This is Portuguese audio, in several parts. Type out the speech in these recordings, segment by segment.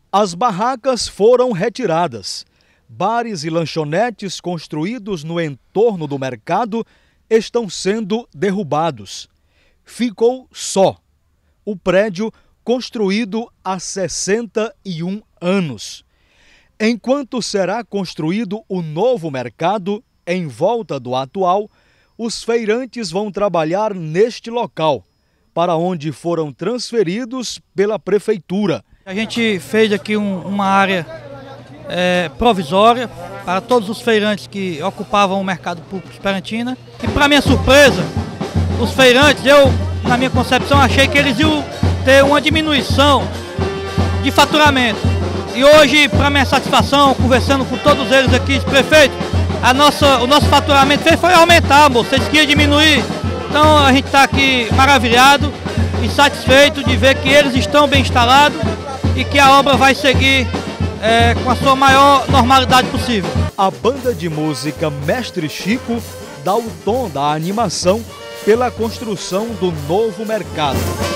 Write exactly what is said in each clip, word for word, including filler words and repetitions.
As barracas foram retiradas. Bares e lanchonetes construídos no entorno do mercado estão sendo derrubados. Ficou só o prédio construído há sessenta e um anos. Enquanto será construído o novo mercado em volta do atual, os feirantes vão trabalhar neste local, para onde foram transferidos pela prefeitura. A gente fez aqui um, uma área é, provisória para todos os feirantes que ocupavam o mercado público Esperantina. E para minha surpresa, os feirantes, eu, na minha concepção, achei que eles iam ter uma diminuição de faturamento. E hoje, para minha satisfação, conversando com todos eles aqui, prefeito, a nossa, o nosso faturamento foi aumentar, moço, vocês queriam diminuir. Então a gente está aqui maravilhado e satisfeito de ver que eles estão bem instalados e que a obra vai seguir é, com a sua maior normalidade possível. A banda de música Mestre Chico dá o tom da animação pela construção do novo mercado.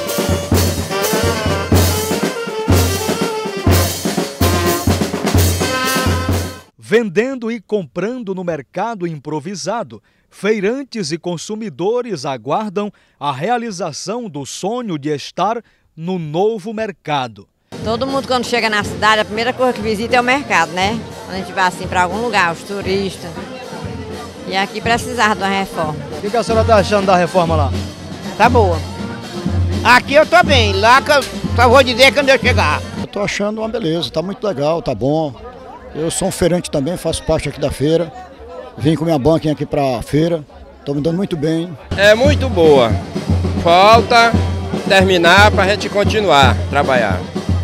Vendendo e comprando no mercado improvisado, feirantes e consumidores aguardam a realização do sonho de estar no novo mercado. Todo mundo, quando chega na cidade, a primeira coisa que visita é o mercado, né? Quando a gente vai assim para algum lugar, os turistas. E aqui precisava de uma reforma. O que a senhora está achando da reforma lá? Tá boa. Aqui eu tô bem, lá que eu só vou dizer quando eu chegar. Eu tô achando uma beleza, tá muito legal, tá bom. Eu sou um feirante também, faço parte aqui da feira. Vim com minha banquinha aqui para a feira, estou me dando muito bem. É muito boa. Falta terminar para a gente continuar a trabalhar.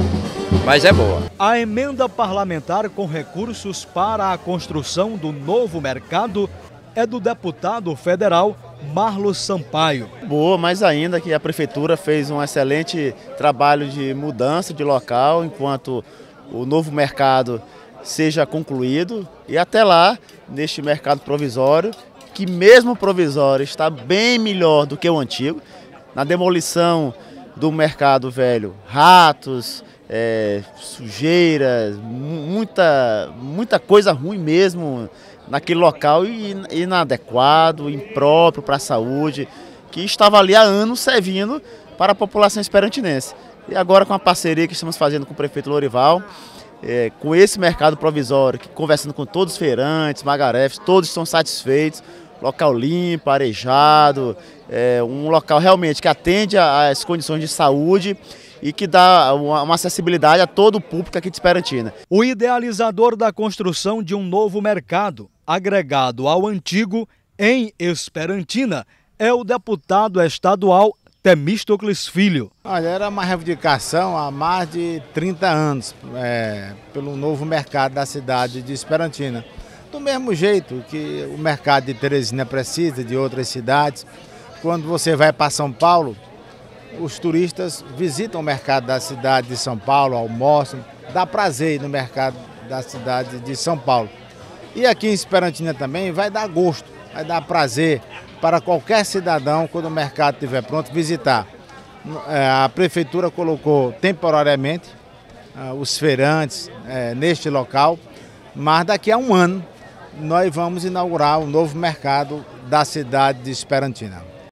Mas é boa. A emenda parlamentar com recursos para a construção do novo mercado é do deputado federal Marlos Sampaio. Boa, mais ainda que a prefeitura fez um excelente trabalho de mudança de local, enquanto o novo mercado seja concluído, e até lá, neste mercado provisório, que mesmo provisório está bem melhor do que o antigo. Na demolição do mercado velho, ratos, é, sujeiras, muita, muita coisa ruim mesmo naquele local e inadequado, impróprio para a saúde, que estava ali há anos servindo para a população esperantinense. E agora, com a parceria que estamos fazendo com o prefeito Lorival, É, com esse mercado provisório, que, conversando com todos os feirantes, magarefes, todos estão satisfeitos, local limpo, arejado, é, um local realmente que atende às condições de saúde e que dá uma, uma acessibilidade a todo o público aqui de Esperantina. O idealizador da construção de um novo mercado, agregado ao antigo, em Esperantina, é o deputado estadual Temístocles Filho. Olha, era uma reivindicação há mais de trinta anos é, pelo novo mercado da cidade de Esperantina. Do mesmo jeito que o mercado de Teresina precisa de outras cidades, quando você vai para São Paulo, os turistas visitam o mercado da cidade de São Paulo, almoçam, dá prazer ir no mercado da cidade de São Paulo. E aqui em Esperantina também vai dar gosto, vai dar prazer para qualquer cidadão, quando o mercado estiver pronto, visitar. A prefeitura colocou temporariamente os feirantes neste local, mas daqui a um ano nós vamos inaugurar o novo mercado da cidade de Esperantina.